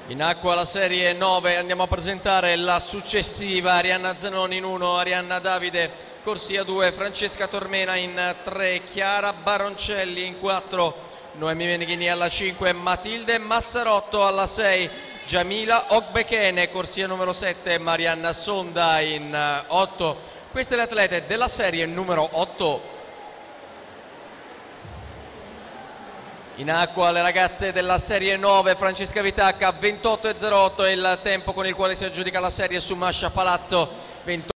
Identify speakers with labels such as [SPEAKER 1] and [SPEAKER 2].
[SPEAKER 1] In acqua la serie 9, andiamo a presentare la successiva: Arianna Zanoni in 1, Arianna Davide corsia 2, Francesca Tormena in 3, Chiara Baroncelli in 4, Noemi Meneghini alla 5, Matilde Massarotto alla 6, Giamila Ogbekene corsia numero 7, Marianna Sonda in 8. Queste le atlete della serie numero 8. In acqua le ragazze della serie 9, Francesca Vitacca 28,08 è il tempo con il quale si aggiudica la serie su Mascia Palazzo.